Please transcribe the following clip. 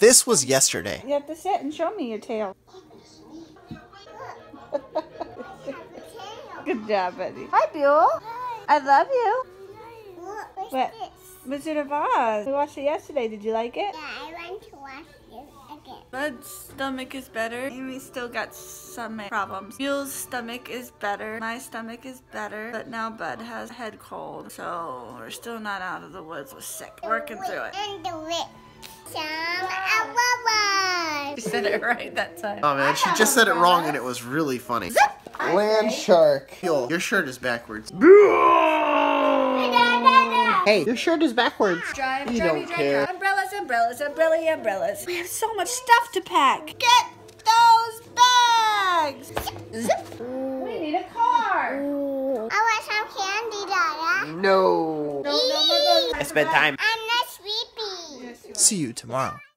This was yesterday. You have to sit and show me your tail. Good job, buddy. Hi, Buel. I love you. What? Wizard of Oz. We watched it yesterday. Did you like it? Yeah, I want to watch it again. Bud's stomach is better. Amy's still got some problems. Buell's stomach is better. My stomach is better. But now Bud has a head cold. So we're still not out of the woods. We're sick. Working through it. And the whip. She said it right that time. Oh man, she just said it wrong and it was really funny. Land shark. Yo, your shirt is backwards. Hey, your shirt is backwards. Drive, you don't care. Umbrellas, umbrellas, umbrellas. We have so much stuff to pack. Get those bags. Zip. We need a car. I want some candy, Dada. No. No. It's bedtime. I'm not sleepy. See you tomorrow.